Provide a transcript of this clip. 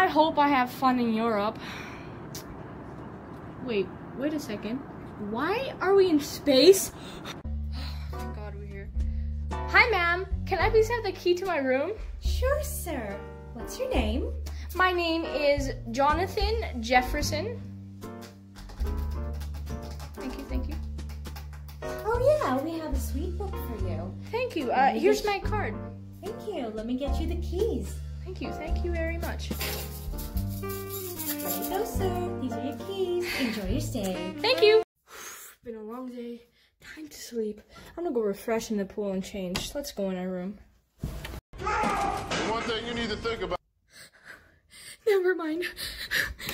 hope I have fun in Europe. Wait a second. Why are we in space? Thank God we're here. Hi, ma'am. Can I please have the key to my room? Sure, sir. What's your name? My name is Jonathan Jefferson. Thank you. Oh yeah, we have a sweet book for you. Thank you. Here's my card. Thank you. Let me get you the keys. Thank you very much. There you go, sir. These are your keys. Enjoy your stay. Thank you. Been a long day. Time to sleep. I'm gonna go refresh in the pool and change. Let's go in our room. One thing you need to think about. Never mind.